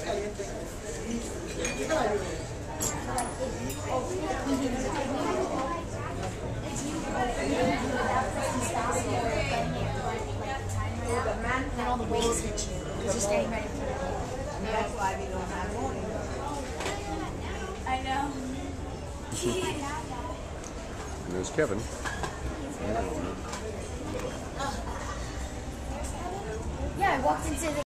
And then all the weights hit you because you're staying ready for it. And that's why we don't have morning. I know. And there's Kevin. Yeah, I walked into the